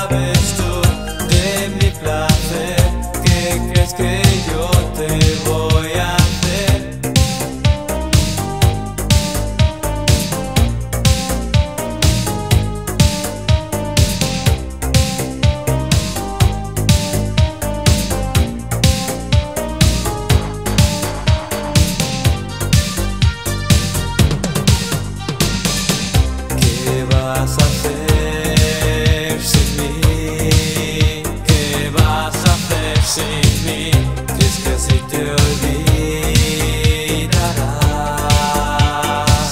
sabes tú de mi placer? ¿Qué crees que yo te voy a hacer? ¿Qué vas a hacer sin mí? ¿Qué vas a hacer sin mí? ¿Crees que así te olvidarás?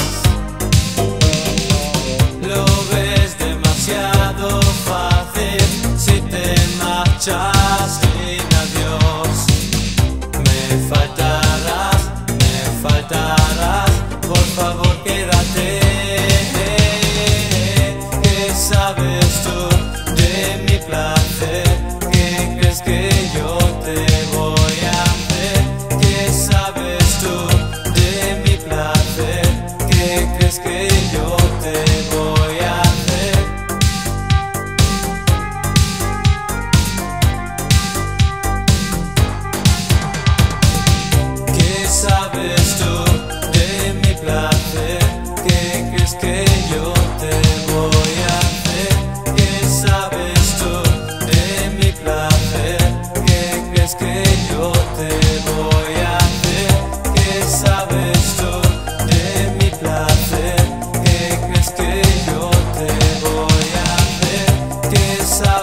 Lo ves demasiado fácil si te marchas sin adiós. Me faltarás, por favor quédate. ¿Qué sabes tú de mi placer? ¿Qué crees que yo te voy a hacer? ¿Qué sabes tú de mi placer? ¿Qué crees que yo te voy a hacer? ¿Qué sabes tú de mi placer? ¿Qué crees que yo te voy a hacer? ¿Qué sabes tú de mi placer? ¿Qué crees que yo te voy a hacer? ¿Qué sabes tú de mi placer? ¿Qué crees que yo te voy a hacer? ¿Qué sabes